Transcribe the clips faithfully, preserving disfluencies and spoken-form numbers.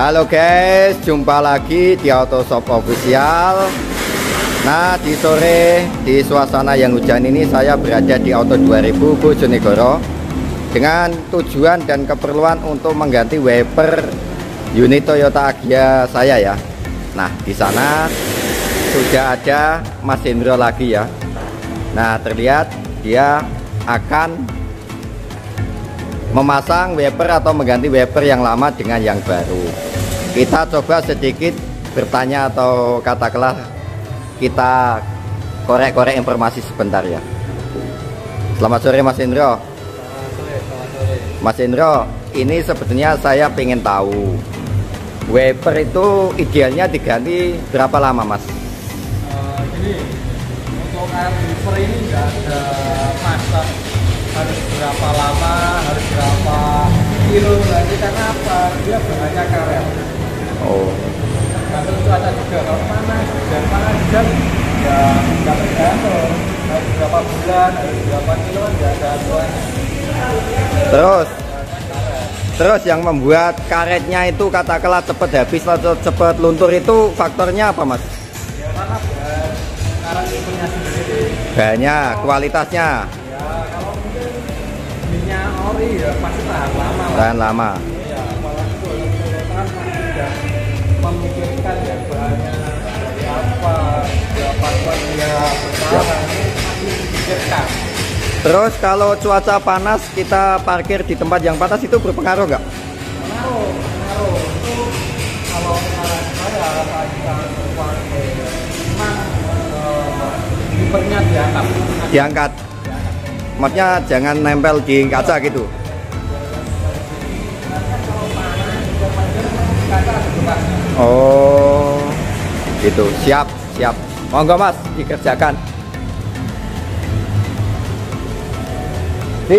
Halo guys, jumpa lagi di Autoshop Official. Nah, di sore di suasana yang hujan ini saya berada di Auto dua ribu Bojonegoro dengan tujuan dan keperluan untuk mengganti wiper unit Toyota Agya saya ya. Nah, di sana sudah ada Mas Hendro lagi ya. Nah, terlihat dia akan memasang wiper atau mengganti wiper yang lama dengan yang baru. Kita coba sedikit bertanya atau katakanlah kita korek-korek informasi sebentar ya. Selamat sore Mas Hendro. Selamat sore, selamat sore. Mas Hendro, ini sebetulnya saya pengen tahu wiper itu idealnya diganti berapa lama Mas? Uh, gini, untuk air wiper ini nggak ada masa harus berapa lama, harus berapa kilo lagi, karena apa? Dia bahannya karet. Oh. Nah, terus cuaca juga, kalau panas dan panas dan ya nggak tergantung harus berapa bulan, harus berapa kilo, nggak ada aturan. Terus, terus yang membuat karetnya itu katakanlah cepat habis atau cepat luntur itu faktornya apa Mas? Ya karena bahan karet wipernya sendiri. Bahannya, kualitasnya. Ya kalau mungkin minyak ori ya pasti tahan lama. Tahan lama. Iya, apalagi kalau Toyota kan sudah memikirkan ya bahannya dari apa, berapa kuat dia bertahan, ini masih dipikirkan. Terus kalau cuaca panas kita parkir di tempat yang panas itu berpengaruh nggak? Pengaruh, pengaruh itu kalau saran saya saat kita pakai memang uh, wipernya diangkat. Diangkat. Maksudnya jangan nempel di kaca gitu. Oh, gitu. Siap, siap. Monggo Mas, dikerjakan. Di.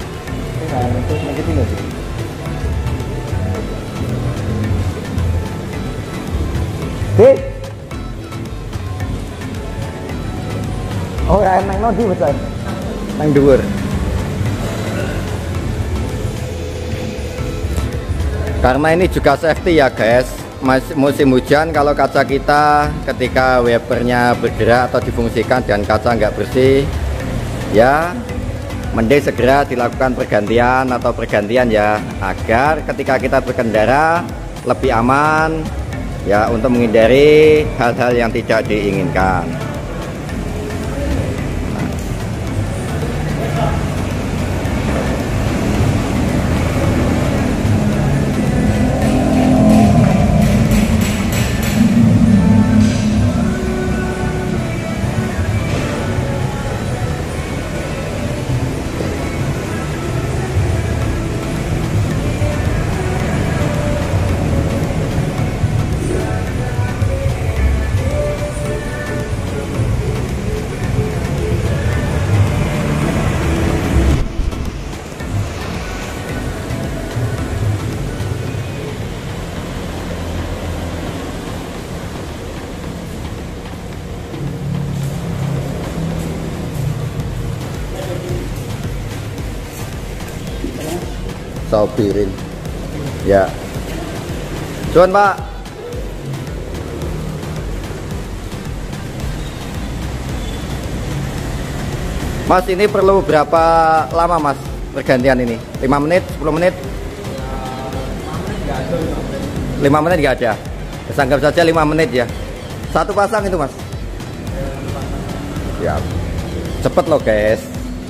Di. Oh, ya nang ndi besar? Nang dhuwur. Karena ini juga safety ya guys. Musim hujan kalau kaca kita ketika wipernya bergerak atau difungsikan dan kaca nggak bersih ya, mending segera dilakukan pergantian atau pergantian ya, agar ketika kita berkendara lebih aman ya, untuk menghindari hal-hal yang tidak diinginkan. Sopirin ya, cuman Pak. Mas, ini perlu berapa lama Mas pergantian ini? lima menit, sepuluh menit? lima menit nggak ada. Anggap saja lima menit ya. Satu pasang itu Mas. Ya, cepet loh guys.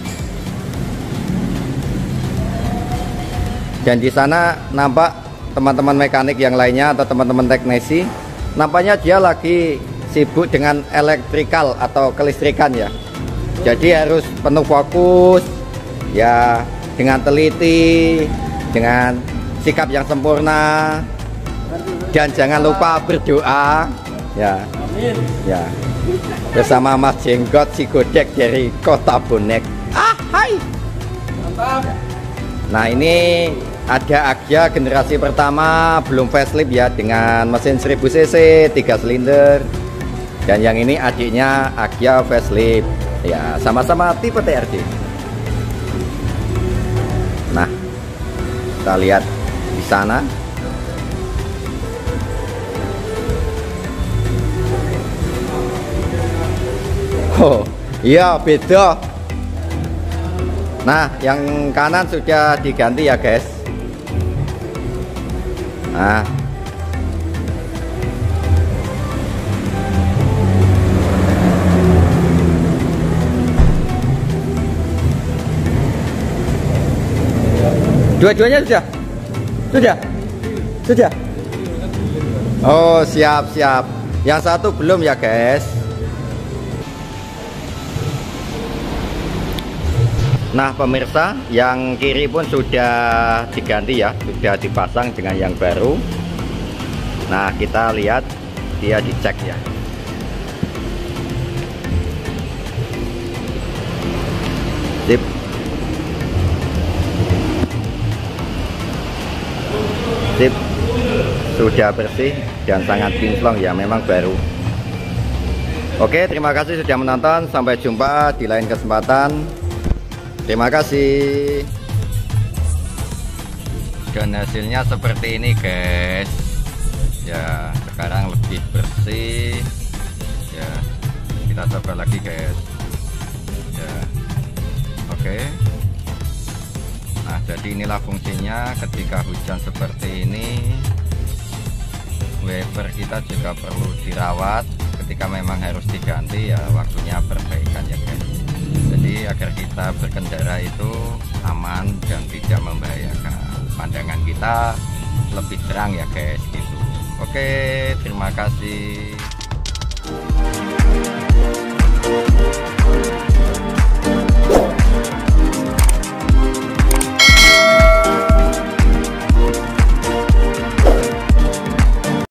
Dan di sana nampak teman-teman mekanik yang lainnya atau teman-teman teknisi, nampaknya dia lagi sibuk dengan elektrikal atau kelistrikan ya. Jadi harus penuh fokus ya, dengan teliti, dengan sikap yang sempurna, dan jangan lupa berdoa ya. Amin. Ya. Bersama Mas Jenggot si Godek dari Kota Bonek. Ah, hai. Mantap. Nah, ini ada Agya generasi pertama belum facelift ya, dengan mesin seribu cc tiga silinder. Dan yang ini adiknya Agya facelift ya, sama-sama tipe T R D. Nah, kita lihat di sana Oh iya, beda. Nah, yang kanan sudah diganti ya guys. Nah, dua-duanya sudah? Sudah? Sudah? Oh siap siap. Yang satu belum ya guys. Nah pemirsa, yang kiri pun sudah diganti ya, sudah dipasang dengan yang baru. Nah kita lihat dia dicek ya. Sip. Sip. Sudah bersih dan sangat kinclong ya, memang baru. Oke, terima kasih sudah menonton. Sampai jumpa di lain kesempatan. Terima kasih. Dan hasilnya seperti ini guys. Ya, sekarang lebih bersih. Ya, kita coba lagi guys. Ya, oke. Nah, jadi inilah fungsinya ketika hujan seperti ini. Wiper kita juga perlu dirawat. Ketika memang harus diganti ya waktunya perbaikan ya guys. Jadi agar kita berkendara itu aman dan tidak membahayakan, pandangan kita lebih terang ya guys gitu. Oke, terima kasih.